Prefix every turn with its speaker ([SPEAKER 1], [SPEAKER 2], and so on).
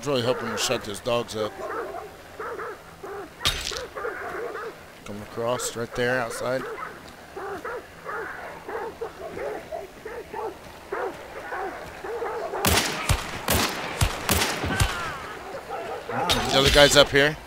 [SPEAKER 1] was really hoping to shut those dogs up. Come across right there outside. The other guy's up here.